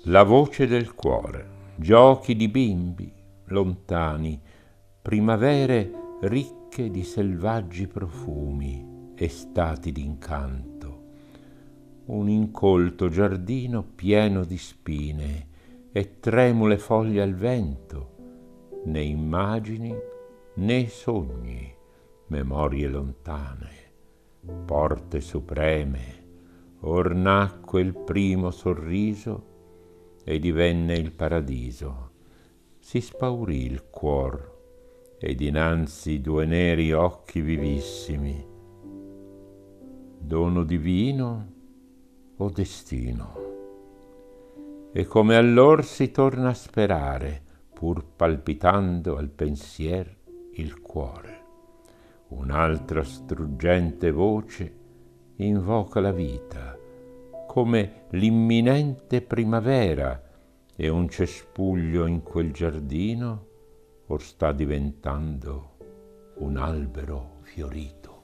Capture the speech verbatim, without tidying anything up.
La voce del cuore, giochi di bimbi lontani, primavere ricche di selvaggi profumi, estati d'incanto, un incolto giardino pieno di spine e tremule foglie al vento, né immagini né sogni, memorie lontane, porte supreme. Or nacque il primo sorriso e divenne il paradiso. Si spaurì il cuor e dinanzi due neri occhi vivissimi. Dono divino o destino? E come allor si torna a sperare, pur palpitando al pensier il cuore. Un'altra struggente voce invoca la vita, come l'imminente primavera, e un cespuglio in quel giardino or sta diventando un albero fiorito.